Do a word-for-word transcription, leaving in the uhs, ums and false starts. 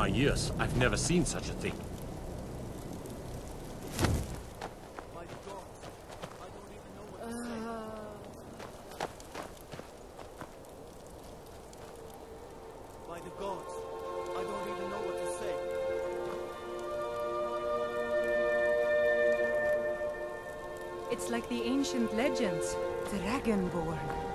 my years, I've never seen such a thing. By the gods, I don't even know what to say. By the gods, I don't even know what to say. It's like the ancient legends. Dragonborn.